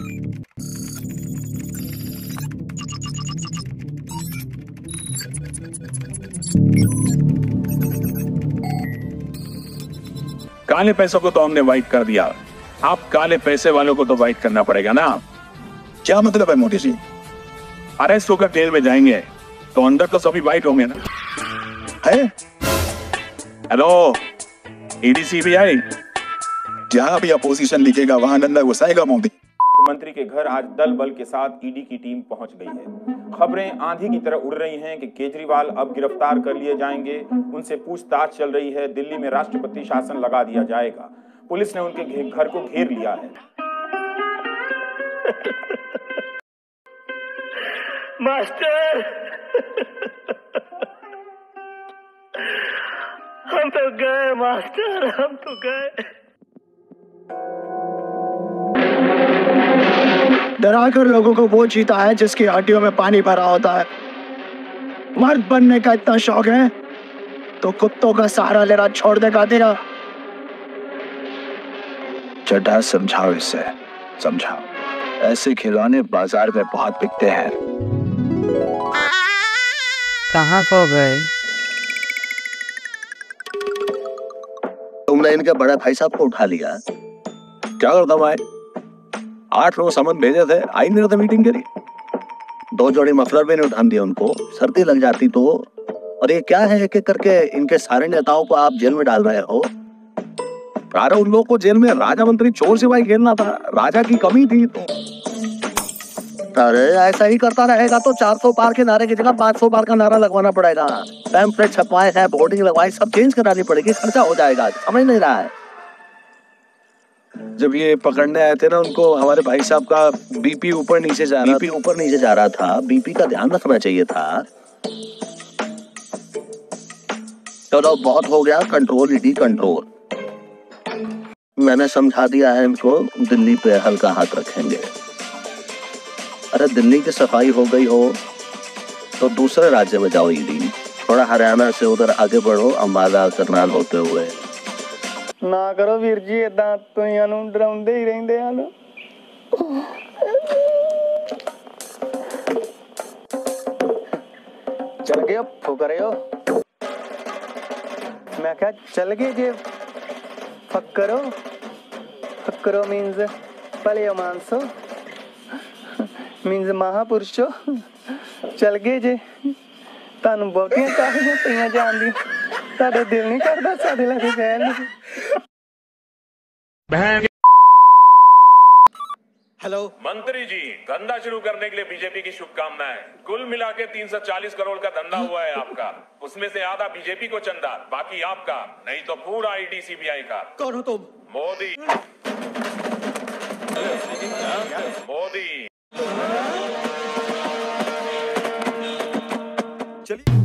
काले पैसों को तो हमने वाइट कर दिया, आप काले पैसे वालों को तो वाइट करना पड़ेगा ना। क्या मतलब है मोदी जी? अरेस्ट होकर जेल में जाएंगे तो अंदर तो सभी वाइट होंगे ना। है? हेलो ईडी सीबीआई, जहां भी अपोजिशन लिखेगा वहां डंडा घुसाएगा मोदी। मंत्री के घर आज दल बल के साथ ईडी की टीम पहुंच गई है। खबरें आंधी की तरह उड़ रही हैं कि केजरीवाल अब गिरफ्तार कर लिए जाएंगे, उनसे पूछताछ चल रही है। दिल्ली में राष्ट्रपति शासन लगा दिया जाएगा। पुलिस ने उनके घर को घेर लिया है। मास्टर, हम तो गए मास्टर, हम तो गए। डराकर लोगों को वो जीता है जिसकी हड्डियों में पानी भरा होता है। मर्द बनने का इतना शौक है तो कुत्तों का सहारा लेना छोड़ देगा तेरा। चड्ढा समझाओ इसे, समझाओ। ऐसे खिलौने बाजार में बहुत बिकते हैं। कहाँ खो गए? तुमने इनके बड़े भाई साहब को उठा लिया। क्या करता भाई? 8 लोग समन भेजे थे, आई नहीं रहता मीटिंग के लिए। 2 जोड़ी मफलर भी नहीं उठान दिया उनको, सर्दी लग जाती तो। और ये क्या है, एक एक करके इनके सारे नेताओं को आप जेल में डाल रहे हो। अरे उन लोगों को जेल में राजा मंत्री चोर सिपाही घेरना था, राजा की कमी थी तो। अरे ऐसा ही करता रहेगा तो 400 पार के नारे की जगह 500 पार का नारा लगवाना पड़ेगा। पैम्फलेट छपवाए हैं, बोर्डिंग लगवाई, सब चेंज करानी पड़ेगी, खर्चा हो जाएगा। समझ नहीं रहा है? जब ये पकड़ने आए थे ना उनको, हमारे भाई साहब का बीपी ऊपर नीचे जा रहा था। बीपी का ध्यान रखना चाहिए था। चलो बहुत हो गया, कंट्रोल ईडी कंट्रोल। मैंने समझा दिया है इनको, दिल्ली पे हल्का हाथ रखेंगे। अरे दिल्ली की सफाई हो गई हो तो दूसरे राज्य में जाओ ईडी। थोड़ा हरियाणा से उधर आगे बढ़ो, अंबाला करनाल होते हुए। ना करो वीर जी, इदां तुहां नूं डराउंदे ही रहिंदे हन। चल गए फुकरियो। मैं क्या चल गए जे फक्करो। फक्करो मीन्स पलियो मानसो, मीन्स महापुरुषो। चल गए जे तानू बहुतियां चाहिए पईयां जान दी, ताडे दिल नहीं करदा साडे लागे बैन। हेलो मंत्री जी, धंधा शुरू करने के लिए बीजेपी की शुभकामनाएं। कुल मिला के 340 करोड़ का धंधा हुआ है आपका। उसमें से आधा बीजेपी को चंदा, बाकी आपका, नहीं तो पूरा ईडी सीबीआई का। कौन हो तुम? मोदी। मोदी। चलिए।